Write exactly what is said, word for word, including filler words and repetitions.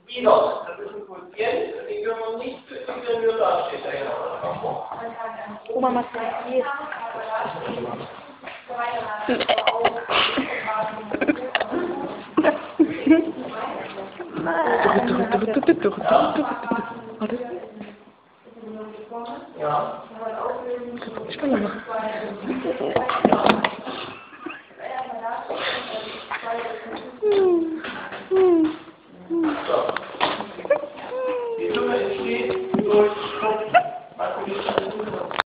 Minus, das ist ein Quotient, den können wir nicht für die nur da steht. Oma, was passiert? Ja. Ich kann noch machen.